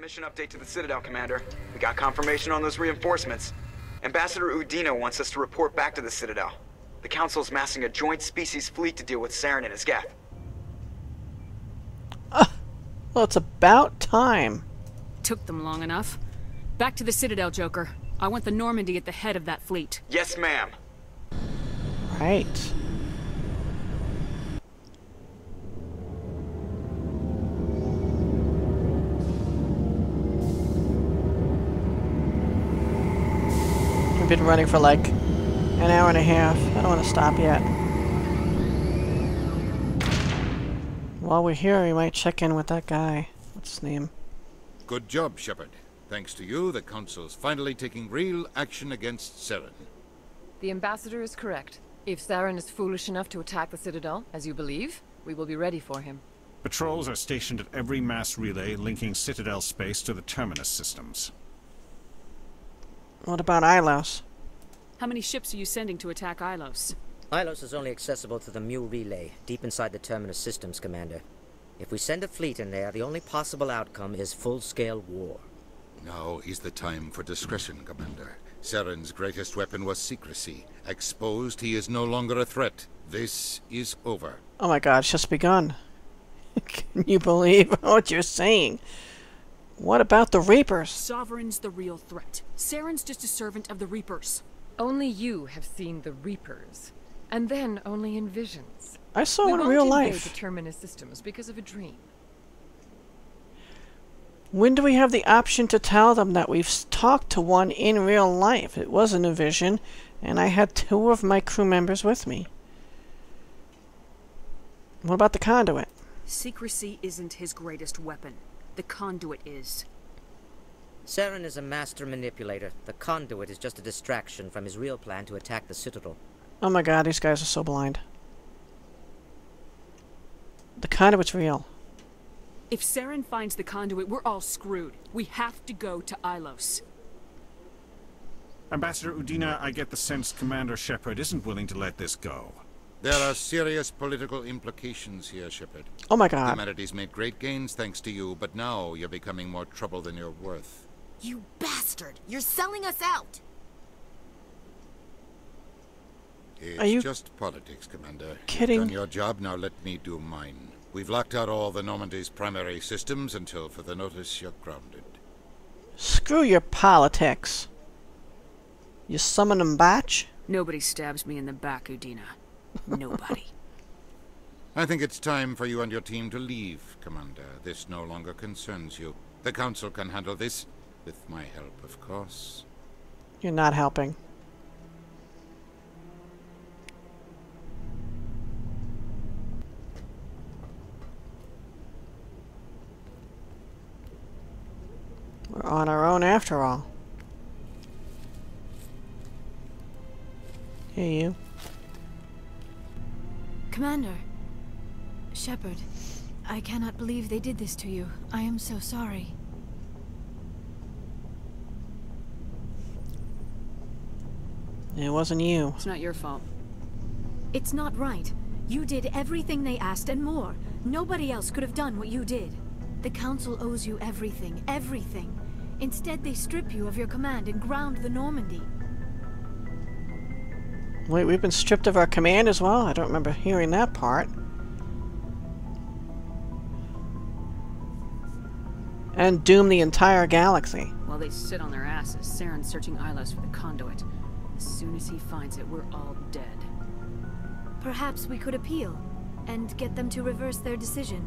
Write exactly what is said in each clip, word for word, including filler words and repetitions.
Mission update to the Citadel, Commander. We got confirmation on those reinforcements. Ambassador Udina wants us to report back to the Citadel. The Council's massing a joint species fleet to deal with Saren and his geth. Uh, well, it's about time. Took them long enough. Back to the Citadel, Joker. I want the Normandy at the head of that fleet. Yes, ma'am. Right. We've been running for like an hour and a half. I don't want to stop yet. While we're here, we might check in with that guy. What's his name? Good job, Shepard. Thanks to you, the Council's finally taking real action against Saren. The Ambassador is correct. If Saren is foolish enough to attack the Citadel, as you believe, we will be ready for him. Patrols are stationed at every mass relay linking Citadel space to the Terminus systems. What about Ilos? How many ships are you sending to attack Ilos? Ilos is only accessible to the Mu relay, deep inside the Terminus systems, Commander. If we send a fleet in there, the only possible outcome is full-scale war. Now is the time for discretion, Commander. Saren's greatest weapon was secrecy. Exposed, he is no longer a threat. This is over. Oh my god, it's just begun. Can you believe what you're saying? What about the Reapers? Sovereign's the real threat. Saren's just a servant of the Reapers. Only you have seen the Reapers. And then only in visions. I saw we in won't real invade life. the Terminus systems because of a dream. When do we have the option to tell them that we've talked to one in real life? It wasn't a vision, and I had two of my crew members with me. What about the conduit? Secrecy isn't his greatest weapon. The conduit is. Saren is a master manipulator. The conduit is just a distraction from his real plan to attack the Citadel. Oh my god, these guys are so blind. The conduit's real. If Saren finds the conduit, we're all screwed. We have to go to Ilos. Ambassador Udina, I get the sense Commander Shepard isn't willing to let this go. There are serious political implications here, Shepard. Oh my god. Humanity's made great gains thanks to you, but now you're becoming more trouble than you're worth. You bastard! You're selling us out! It's Are you just politics, Commander. kidding? You've done your job, now let me do mine. We've locked out all the Normandy's primary systems until further notice you're grounded. Screw your politics. You summon them batch? Nobody stabs me in the back, Udina. Nobody. I think it's time for you and your team to leave, Commander. This no longer concerns you. The Council can handle this, with my help, of course. You're not helping. We're on our own after all. Hey, you. Commander. Shepard. I cannot believe they did this to you. I am so sorry. It wasn't you. It's not your fault. It's not right. You did everything they asked and more. Nobody else could have done what you did. The Council owes you everything, everything. Instead, they strip you of your command and ground the Normandy. Wait, we've been stripped of our command as well? I don't remember hearing that part. And doom the entire galaxy. While they sit on their asses, Saren's searching Ilos for the conduit. As soon as he finds it, we're all dead. Perhaps we could appeal, and get them to reverse their decision.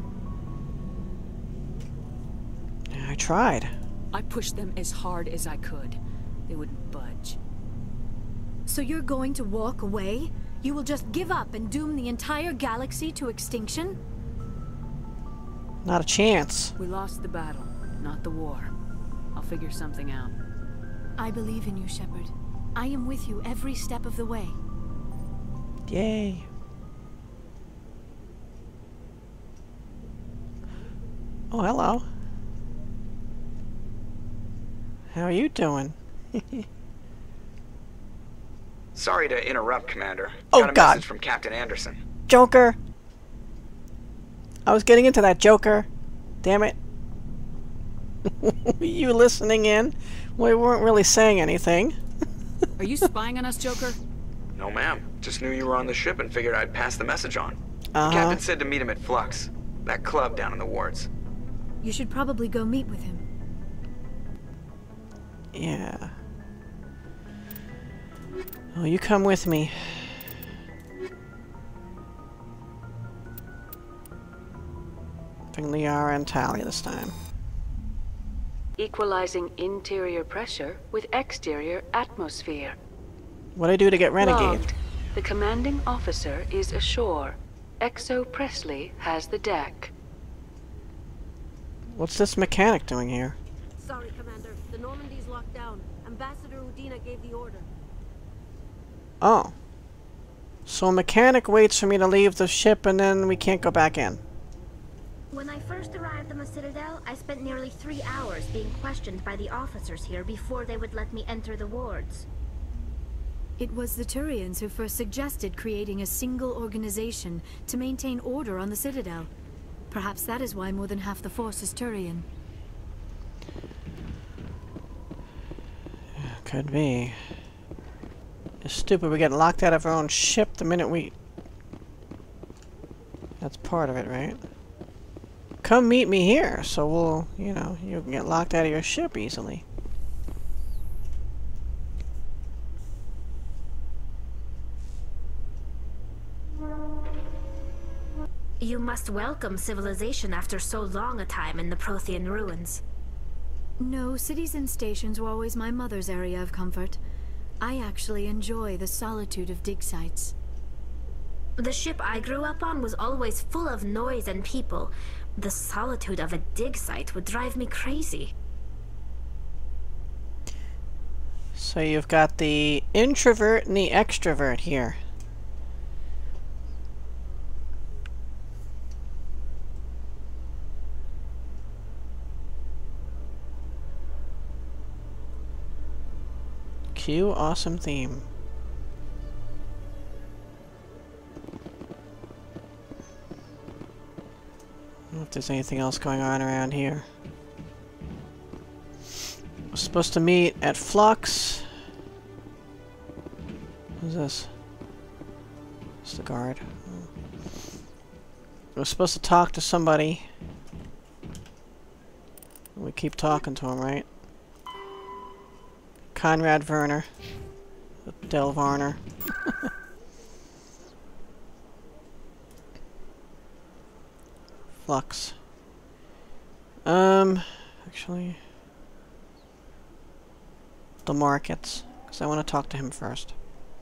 I tried. I pushed them as hard as I could. They wouldn't budge. So you're going to walk away? You will just give up and doom the entire galaxy to extinction? Not a chance. We lost the battle, not the war. I'll figure something out. I believe in you, Shepard. I am with you every step of the way. Yay. Oh, hello. How are you doing? Sorry to interrupt, Commander. Oh, Got a God. message from Captain Anderson. Joker! I was getting into that, Joker. Damn it. You listening in? We weren't really saying anything. Are you spying on us, Joker? No, ma'am. Just knew you were on the ship and figured I'd pass the message on. Uh-huh. The captain said to meet him at Flux, that club down in the wards. You should probably go meet with him. Yeah. Oh, you come with me. Bring Liara and Tally this time. Equalizing interior pressure with exterior atmosphere. What'd I do to get Renegade? Logged. The commanding officer is ashore. Exo Presley has the deck. What's this mechanic doing here? Sorry, Commander. The Normandy's locked down. Ambassador Udina gave the order. Oh. So a mechanic waits for me to leave the ship and then we can't go back in. When I first arrived on the Citadel, I spent nearly three hours being questioned by the officers here before they would let me enter the wards. It was the Turians who first suggested creating a single organization to maintain order on the Citadel. Perhaps that is why more than half the force is Turian. Could be. It's stupid we get locked out of our own ship the minute we... That's part of it, right? Come meet me here, so we'll, you know, you can get locked out of your ship easily. You must welcome civilization after so long a time in the Prothean ruins. No, cities and stations were always my mother's area of comfort. I actually enjoy the solitude of dig sites. The ship I grew up on was always full of noise and people. The solitude of a dig site would drive me crazy. So you've got the introvert and the extrovert here. Cue awesome theme. I don't know if there's anything else going on around here. We're supposed to meet at Flux. Who's this? It's the guard. We're supposed to talk to somebody. We keep talking to him, right? Conrad Werner. Del Varner. Flux. Um, actually... The markets. Because I want to talk to him first.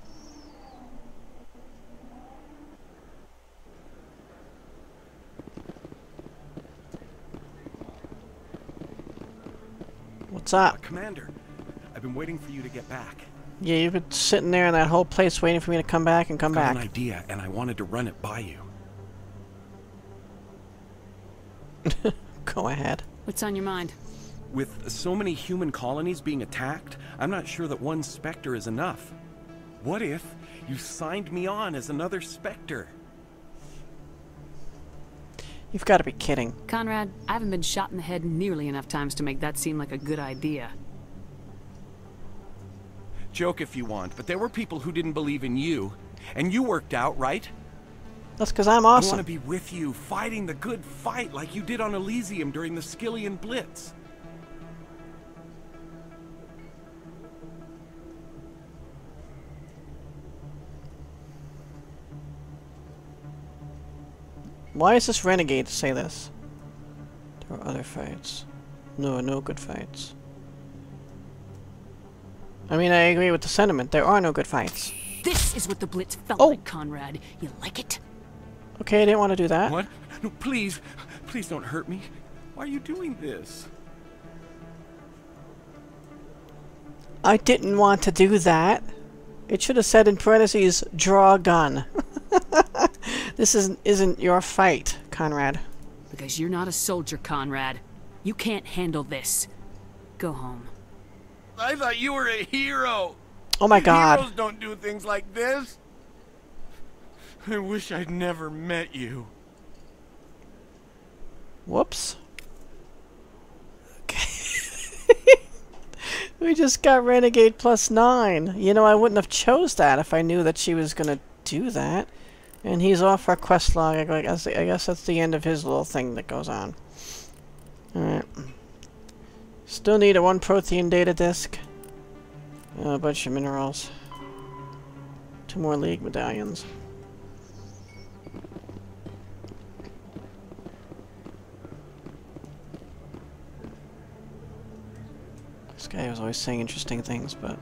What's up? Uh, Commander, I've been waiting for you to get back. Yeah, you've been sitting there in that whole place waiting for me to come back and come I've got back. an idea, and I wanted to run it by you. Go ahead. What's on your mind? With so many human colonies being attacked, I'm not sure that one Spectre is enough. What if you signed me on as another Spectre? You've got to be kidding. Conrad, I haven't been shot in the head nearly enough times to make that seem like a good idea. Joke if you want, but there were people who didn't believe in you. And you worked out, right? That's because I'm awesome. I want to be with you, fighting the good fight like you did on Elysium during the Skillian Blitz. Why is this renegade to say this? There are other fights. No, no good fights. I mean, I agree with the sentiment. There are no good fights. This is what the Blitz felt Oh. like, Conrad. You like it? Okay, I didn't want to do that. What? No, please. Please don't hurt me. Why are you doing this? I didn't want to do that. It should have said in parentheses, draw a gun. This isn't, isn't your fight, Conrad. Because you're not a soldier, Conrad. You can't handle this. Go home. I thought you were a hero. Oh my god. Heroes don't do things like this. I wish I'd never met you. Whoops. Okay. We just got Renegade plus nine. You know, I wouldn't have chose that if I knew that she was gonna do that. And he's off our quest log. I guess, I guess that's the end of his little thing that goes on. Alright. Still need a one protein data disk. Uh, a bunch of minerals. Two more League medallions. This guy was always saying interesting things, but...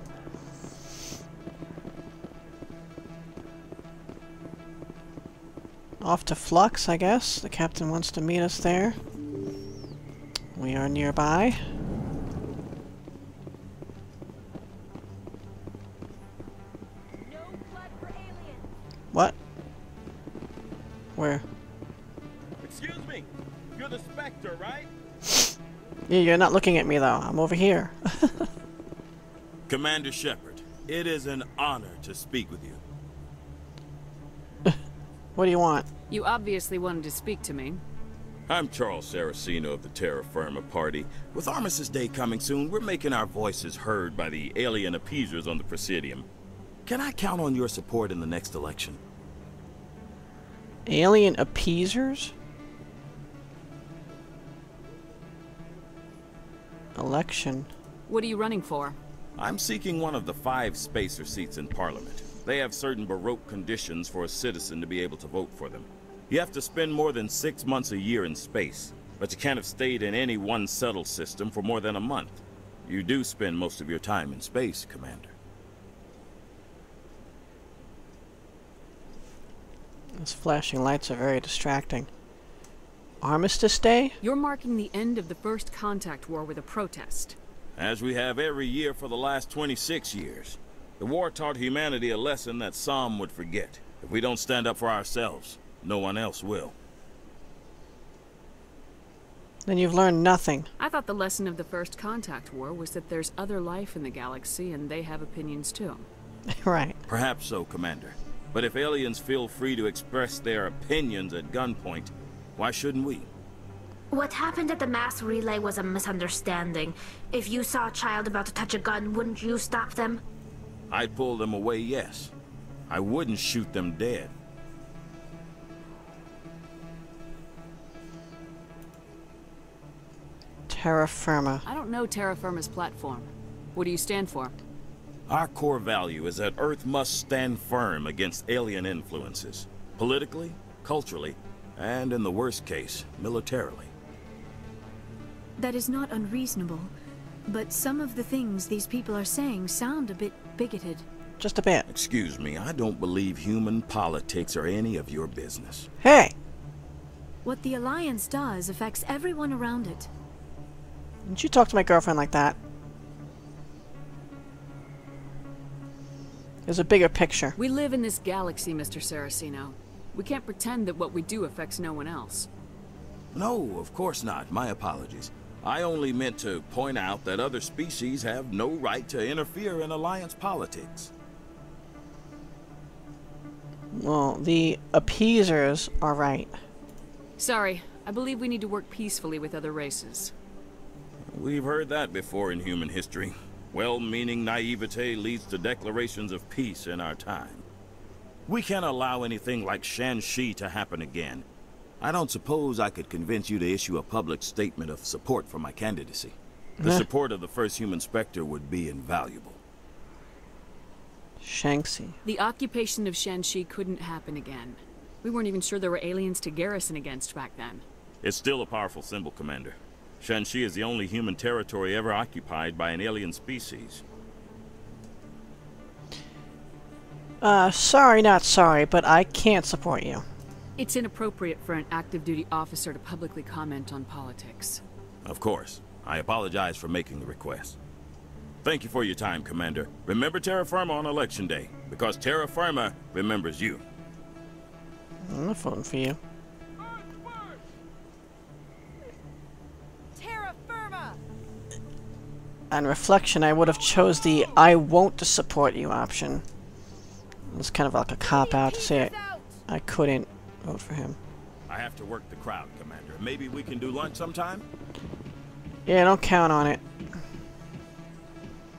Off to Flux, I guess. The captain wants to meet us there. We are nearby. What? Where? Excuse me. You're the Spectre, right? Yeah, you're not looking at me though. I'm over here. Commander Shepard, it is an honor to speak with you. What do you want? You obviously wanted to speak to me. I'm Charles Saraceno of the Terra Firma Party. With Armistice Day coming soon, we're making our voices heard by the alien appeasers on the Presidium. Can I count on your support in the next election? Alien appeasers? Election. What are you running for? I'm seeking one of the five spacer seats in Parliament. They have certain baroque conditions for a citizen to be able to vote for them. You have to spend more than six months a year in space, but you can't have stayed in any one settled system for more than a month. You do spend most of your time in space, Commander. Those flashing lights are very distracting. Armistice Day? You're marking the end of the first contact war with a protest. As we have every year for the last twenty-six years. The war taught humanity a lesson that some would forget. If we don't stand up for ourselves, no one else will. Then you've learned nothing. I thought the lesson of the first contact war was that there's other life in the galaxy and they have opinions too. Right. Perhaps so, Commander. But if aliens feel free to express their opinions at gunpoint, why shouldn't we? What happened at the mass relay was a misunderstanding. If you saw a child about to touch a gun, wouldn't you stop them? I'd pull them away, yes. I wouldn't shoot them dead. Terra Firma. I don't know Terra Firma's platform. What do you stand for? Our core value is that Earth must stand firm against alien influences. Politically, culturally, and in the worst case, militarily. That is not unreasonable, but some of the things these people are saying sound a bit bigoted. Just a bit. Excuse me, I don't believe human politics are any of your business. Hey! What the Alliance does affects everyone around it. Didn't you talk to my girlfriend like that? There's a bigger picture. We live in this galaxy, Mister Saraceno. We can't pretend that what we do affects no one else. No, of course not. My apologies. I only meant to point out that other species have no right to interfere in Alliance politics. Well, the appeasers are right. Sorry, I believe we need to work peacefully with other races. We've heard that before in human history. Well-meaning naivete leads to declarations of peace in our time. We can't allow anything like Shan-Shi to happen again. I don't suppose I could convince you to issue a public statement of support for my candidacy. The support of the first human Spectre would be invaluable. Shanxi. The occupation of Shan-Shi couldn't happen again. We weren't even sure there were aliens to garrison against back then. It's still a powerful symbol, Commander. Shan-Shi is the only human territory ever occupied by an alien species. Uh, sorry, not sorry, but I can't support you. It's inappropriate for an active duty officer to publicly comment on politics. Of course. I apologize for making the request. Thank you for your time, Commander. Remember Terra Firma on Election Day, because Terra Firma remembers you. I'm not voting for you. Terra Firma! On reflection, I would have chose the I won't support you option. It's kind of like a cop-out to say I, I couldn't vote for him. I have to work the crowd, Commander. Maybe we can do lunch sometime? Yeah, don't count on it.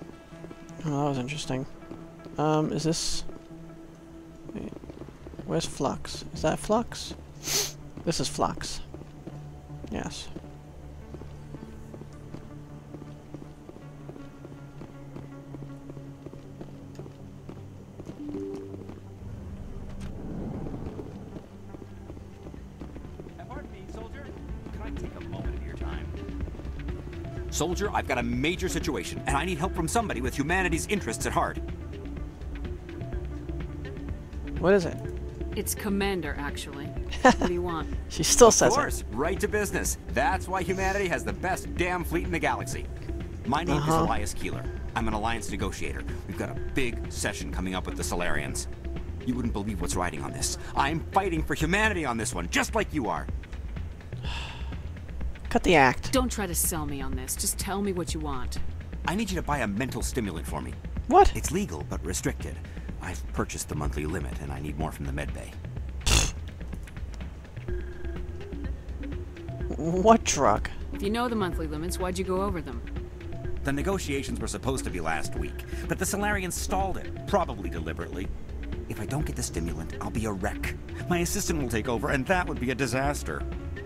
Oh, that was interesting. Um, is this... Wait, where's Flux? Is that Flux? This is Flux. Yes. Pardon me, soldier. Can I take a moment of your time? Soldier, I've got a major situation, and I need help from somebody with humanity's interests at heart. What is it? It's Commander, actually. What do you want? She still of says course, it. right to business. That's why humanity has the best damn fleet in the galaxy. My name Uh-huh. is Elias Keeler. I'm an alliance negotiator. We've got a big session coming up with the Solarians. You wouldn't believe what's riding on this. I'm fighting for humanity on this one, just like you are. Cut the act. Don't try to sell me on this. Just tell me what you want. I need you to buy a mental stimulant for me. What? It's legal, but restricted. I've purchased the monthly limit, and I need more from the medbay. What drug? If you know the monthly limits, why'd you go over them? The negotiations were supposed to be last week, but the Solarians stalled it, probably deliberately. If I don't get the stimulant, I'll be a wreck. My assistant will take over, and that would be a disaster.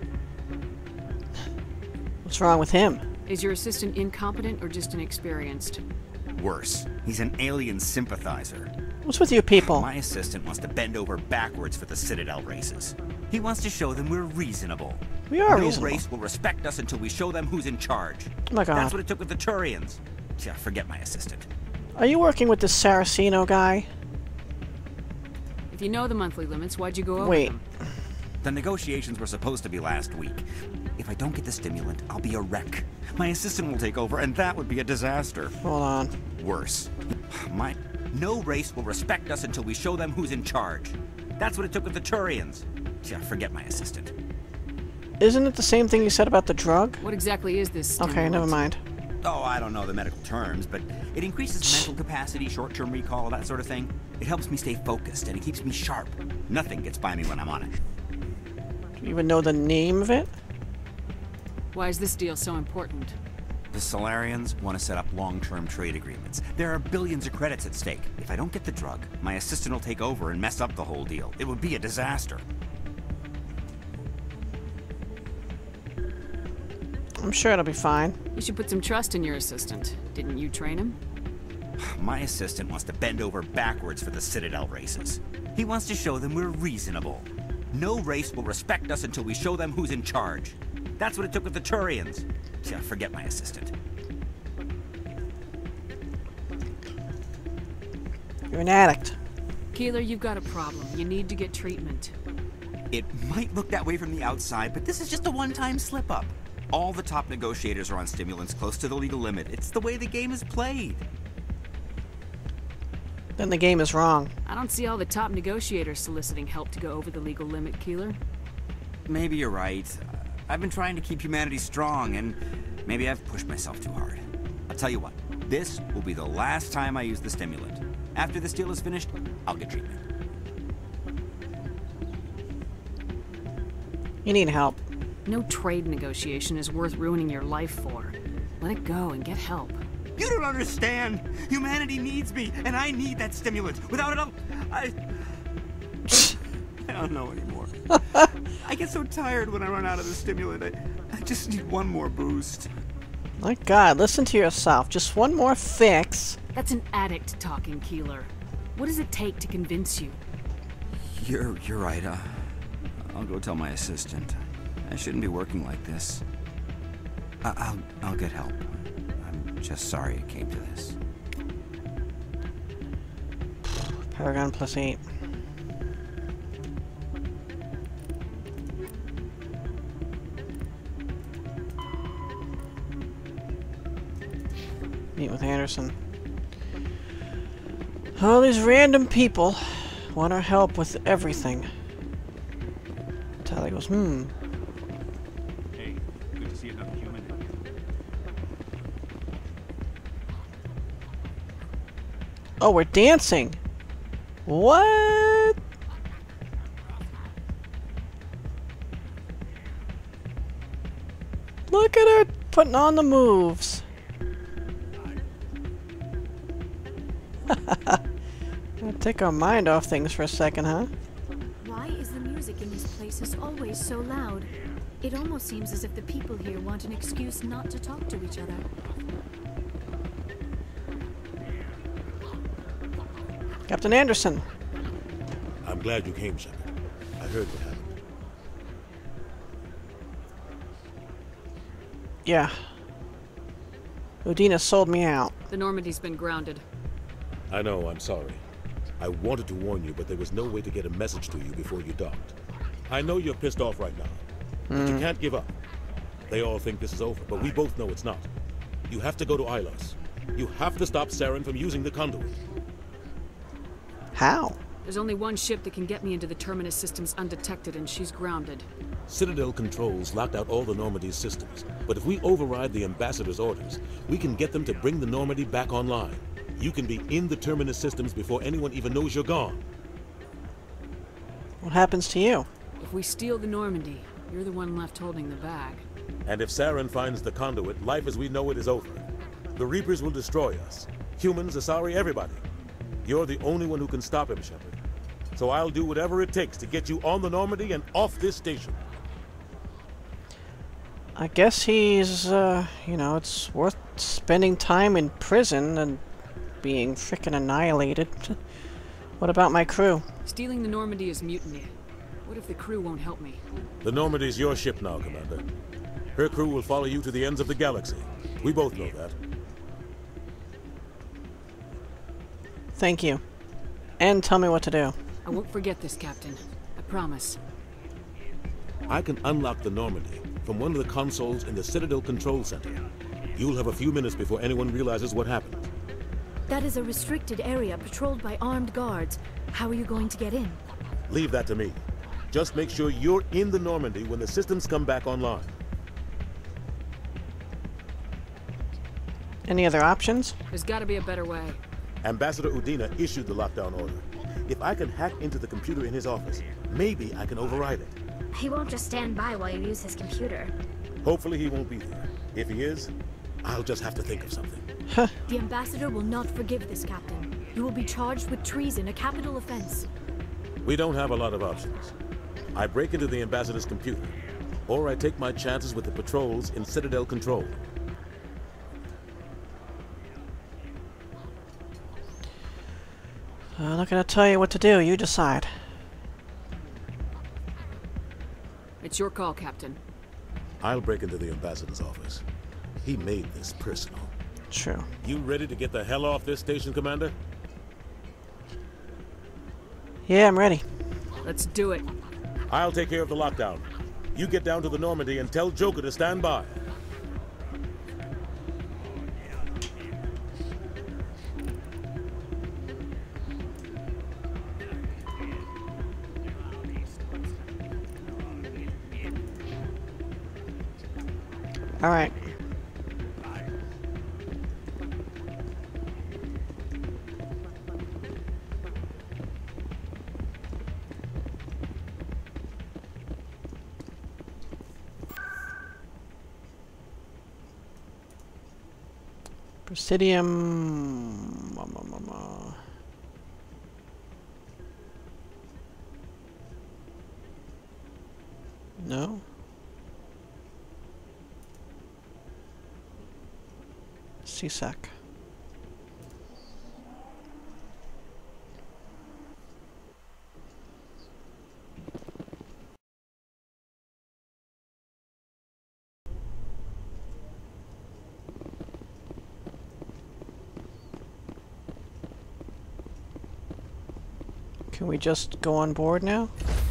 What's wrong with him? Is your assistant incompetent or just inexperienced? Worse, he's an alien sympathizer. What's with you people? My assistant wants to bend over backwards for the Citadel races. He wants to show them we're reasonable. We are no reasonable. No race will respect us until we show them who's in charge. Oh my God. That's what it took with the Turians. Yeah, forget my assistant. Are you working with this Saraceno guy? If you know the monthly limits, why'd you go over Wait. them? The negotiations were supposed to be last week. If I don't get the stimulant, I'll be a wreck. My assistant will take over, and that would be a disaster. Hold on. Worse. My... No race will respect us until we show them who's in charge. That's what it took with the Turians. Yeah, forget my assistant. Isn't it the same thing you said about the drug? What exactly is this stimulant? Okay, never mind. Oh, I don't know the medical terms, but it increases mental capacity, short-term recall, that sort of thing. It helps me stay focused, and it keeps me sharp. Nothing gets by me when I'm on it. Do you even know the name of it? Why is this deal so important? The Solarians want to set up long-term trade agreements. There are billions of credits at stake. If I don't get the drug, my assistant will take over and mess up the whole deal. It would be a disaster. I'm sure it'll be fine. You should put some trust in your assistant. Didn't you train him? My assistant wants to bend over backwards for the Citadel races. He wants to show them we're reasonable. No race will respect us until we show them who's in charge. That's what it took with the Turians. Yeah, forget my assistant. You're an addict. Keeler, you've got a problem. You need to get treatment. It might look that way from the outside, but this is just a one-time slip-up. All the top negotiators are on stimulants close to the legal limit. It's the way the game is played. Then the game is wrong. I don't see all the top negotiators soliciting help to go over the legal limit, Keeler. Maybe you're right. I've been trying to keep humanity strong, and maybe I've pushed myself too hard. I'll tell you what, this will be the last time I use the stimulant. After this deal is finished, I'll get treatment. You need help. No trade negotiation is worth ruining your life for. Let it go and get help. You don't understand! Humanity needs me, and I need that stimulant. Without it, I'll... I... I don't know anymore. I get so tired when I run out of the stimulant. I, I just need one more boost. My God, listen to yourself. Just one more fix. That's an addict talking, Keeler. What does it take to convince you? You're, you're right. Uh, I'll go tell my assistant. I shouldn't be working like this. I, I'll, I'll get help. I'm just sorry it came to this. Paragon plus eight. Meet with Anderson. All these random people want our help with everything. Tally goes, hmm. Hey, good to see another human. Oh, we're dancing. What? Look at her putting on the moves. Take our mind off things for a second, huh? Why is the music in these places always so loud? It almost seems as if the people here want an excuse not to talk to each other. Captain Anderson. I'm glad you came, Shepard. I heard what happened. Yeah. Udina sold me out. The Normandy's been grounded. I know, I'm sorry. I wanted to warn you, but there was no way to get a message to you before you docked. I know you're pissed off right now, but Mm. you can't give up. They all think this is over, but we both know it's not. You have to go to Ilos. You have to stop Saren from using the conduit. How? There's only one ship that can get me into the Terminus systems undetected, and she's grounded. Citadel controls locked out all the Normandy's systems, but if we override the Ambassador's orders, we can get them to bring the Normandy back online. You can be in the Terminus systems before anyone even knows you're gone. What happens to you? If we steal the Normandy, you're the one left holding the bag. And if Saren finds the conduit, life as we know it is over. The Reapers will destroy us. Humans, Asari, everybody. You're the only one who can stop him, Shepard. So I'll do whatever it takes to get you on the Normandy and off this station. I guess he's, uh, you know, it's worth spending time in prison and being frickin' annihilated. What about my crew? Stealing the Normandy is mutiny. What if the crew won't help me? The Normandy's your ship now, Commander. Her crew will follow you to the ends of the galaxy. We both know that. Thank you. And tell me what to do. I won't forget this, Captain. I promise. I can unlock the Normandy from one of the consoles in the Citadel Control Center. You'll have a few minutes before anyone realizes what happened. That is a restricted area patrolled by armed guards. How are you going to get in? Leave that to me. Just make sure you're in the Normandy when the systems come back online. Any other options? There's gotta be a better way. Ambassador Udina issued the lockdown order. If I can hack into the computer in his office, maybe I can override it. He won't just stand by while you use his computer. Hopefully he won't be there. If he is, I'll just have to think of something. The Ambassador will not forgive this, Captain. You will be charged with treason, a capital offense. We don't have a lot of options. I break into the Ambassador's computer, or I take my chances with the patrols in Citadel Control. I'm not gonna tell you what to do, you decide. It's your call, Captain. I'll break into the Ambassador's office. He made this personal. True. You ready to get the hell off this station, Commander? Yeah, I'm ready. Let's do it. I'll take care of the lockdown. You get down to the Normandy and tell Joker to stand by. All right. Presidium. No. C S A C. Can we just go on board now?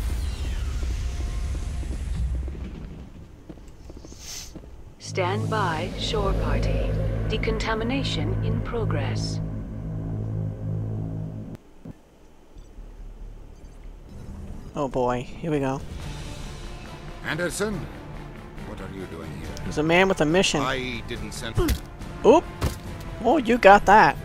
Stand by, shore party. Decontamination in progress. Oh boy, here we go. Anderson, what are you doing here? He's a man with a mission. I didn't send... Oop! Oh, you got that.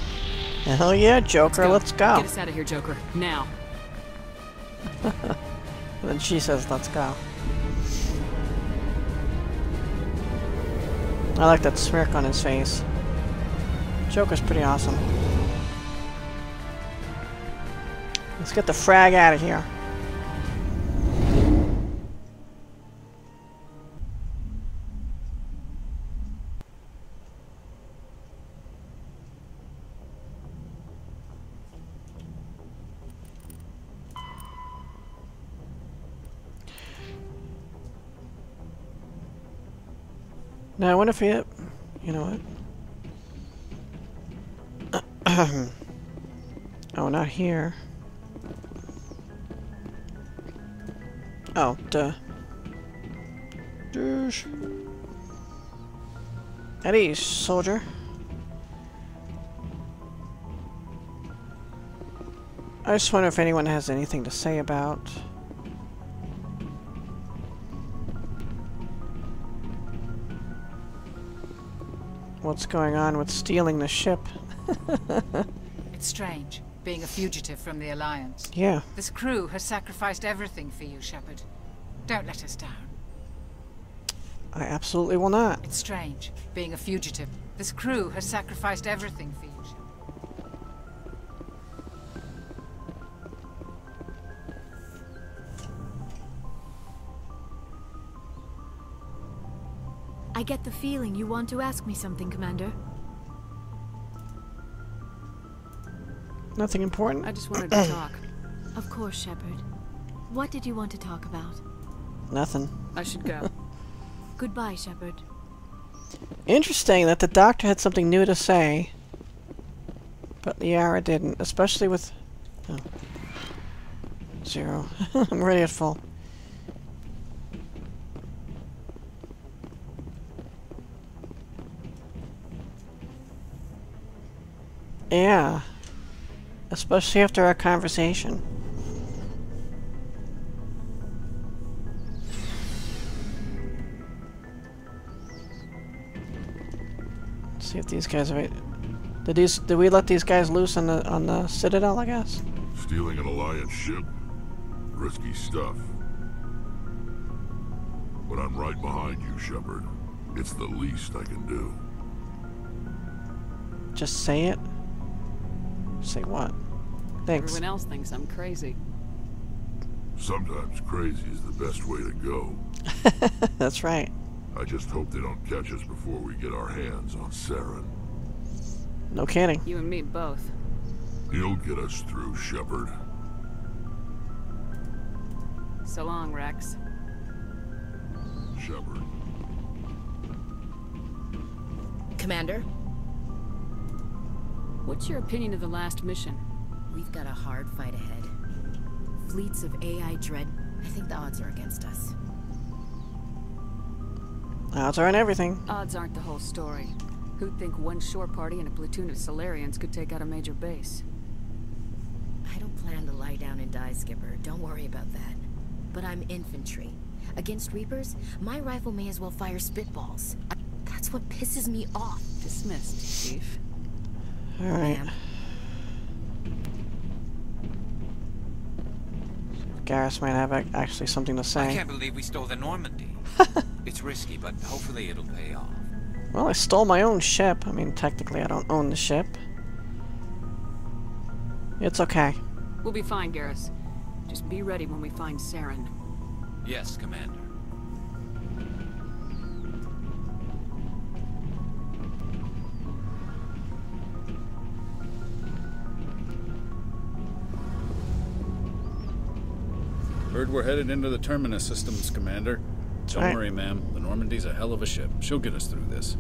Hell yeah, Joker, let's go. Get us out of here, Joker. Now. And she says, let's go. I like that smirk on his face. Joker's pretty awesome. Let's get the frag out of here. Now I wonder if he, you know what? Oh, not here. Oh, duh. Douche. At ease, soldier. I just wonder if anyone has anything to say about what's going on with stealing the ship. It's strange, being a fugitive from the Alliance. Yeah. This crew has sacrificed everything for you, Shepard. Don't let us down. I absolutely will not. It's strange, being a fugitive. This crew has sacrificed everything for you, Shepard. I get the feeling you want to ask me something, Commander. Nothing important. I just wanted to talk. Of course, Shepard. What did you want to talk about? Nothing. I should go. Goodbye, Shepard. Interesting that the Doctor had something new to say, but Liara didn't, especially with... Oh. Zero. I'm already at full. Yeah. Especially after our conversation. Let's see if these guys are... Did these... Did we let these guys loose on the on the Citadel, I guess? Stealing an Alliance ship? Risky stuff. But I'm right behind you, Shepard. It's the least I can do. Just say it? Say what? Thanks. Everyone else thinks I'm crazy. Sometimes crazy is the best way to go. That's right. I just hope they don't catch us before we get our hands on Saren. No kidding. You and me both. You'll get us through, Shepard. So long, Rex. Shepard. Commander? What's your opinion of the last mission? We've got a hard fight ahead. Fleets of A I dread. I think the odds are against us. Odds are on everything. Odds aren't the whole story. Who'd think one shore party and a platoon of Solarians could take out a major base? I don't plan to lie down and die, Skipper. Don't worry about that. But I'm infantry. Against Reapers, my rifle may as well fire spitballs. I That's what pisses me off. Dismissed, Chief. Alright. Garrus might have ac actually something to say. I can't believe we stole the Normandy. It's risky, but hopefully it'll pay off. Well, I stole my own ship. I mean, technically I don't own the ship. It's okay. We'll be fine, Garrus. Just be ready when we find Saren. Yes, Commander. Heard we're headed into the Terminus systems, Commander. Don't right. worry, ma'am. The Normandy's a hell of a ship. She'll get us through this.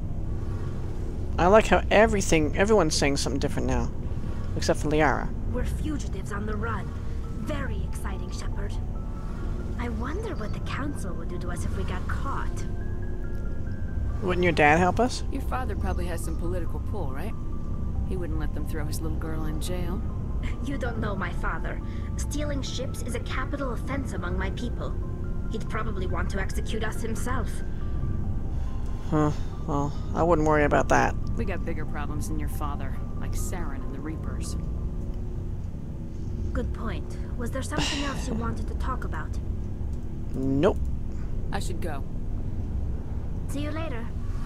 I like how everything, everyone's saying something different now. Except for Liara. We're fugitives on the run. Very exciting, Shepard. I wonder what the Council would do to us if we got caught. Wouldn't your dad help us? Your father probably has some political pull, right? He wouldn't let them throw his little girl in jail. You don't know my father. Stealing ships is a capital offense among my people. He'd probably want to execute us himself. Huh. Well, I wouldn't worry about that. We got bigger problems than your father, like Saren and the Reapers. Good point. Was there something else you wanted to talk about? Nope. I should go. See you later.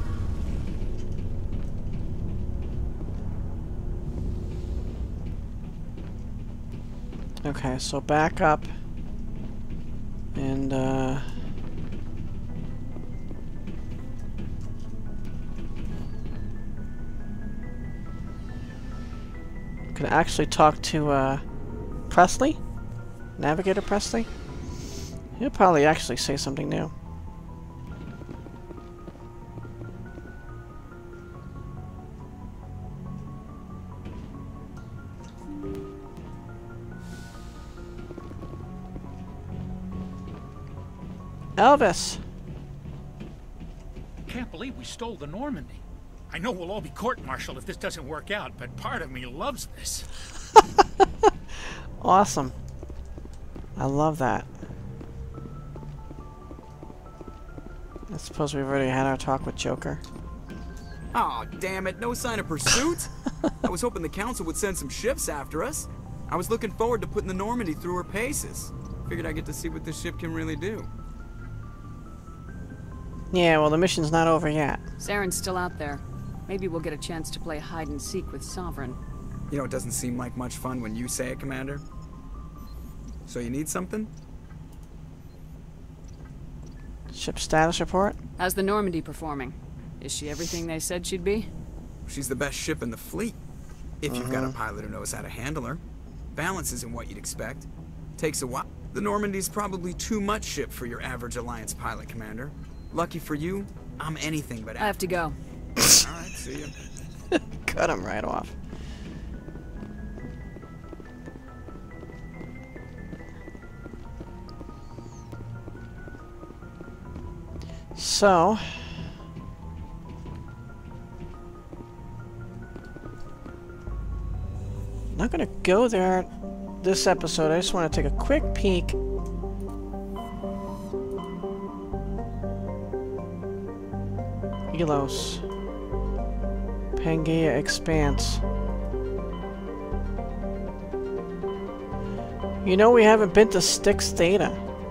Okay, so back up. And, uh... can actually talk to, uh... Presley? Navigator Presley? He'll probably actually say something new. Elvis! Can't believe we stole the Normandy. I know we'll all be court-martialed if this doesn't work out, but part of me loves this. Awesome. I love that. I suppose we've already had our talk with Joker. Aw, oh, damn it, no sign of pursuit? I was hoping the council would send some ships after us. I was looking forward to putting the Normandy through her paces. Figured I'd get to see what this ship can really do. Yeah, well, the mission's not over yet. Saren's still out there. Maybe we'll get a chance to play hide-and-seek with Sovereign. You know, it doesn't seem like much fun when you say it, Commander. So you need something? Ship status report? How's the Normandy performing? Is she everything they said she'd be? She's the best ship in the fleet. If Mm-hmm. you've got a pilot who knows how to handle her. Balance isn't what you'd expect. Takes a while. The Normandy's probably too much ship for your average Alliance pilot, Commander. Lucky for you, I'm anything but... I have to go. Alright, see ya. Cut him right off. So... I'm not gonna go there this episode. I just want to take a quick peek. Elos. Pangaea Expanse. You know we haven't been to Styx Theta.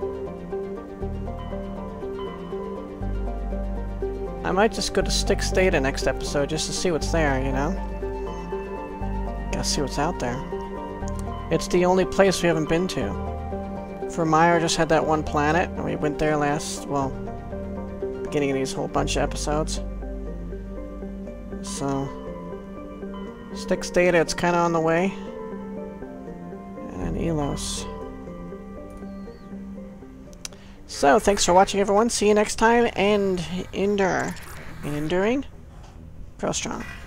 I might just go to Styx Theta next episode just to see what's there, you know? Gotta see what's out there. It's the only place we haven't been to. Vermeer just had that one planet, and we went there last, well, beginning of these whole bunch of episodes. So, Styx Theta, it's kind of on the way. And Elos. So, thanks for watching, everyone. See you next time, and endure. In enduring, grow strong.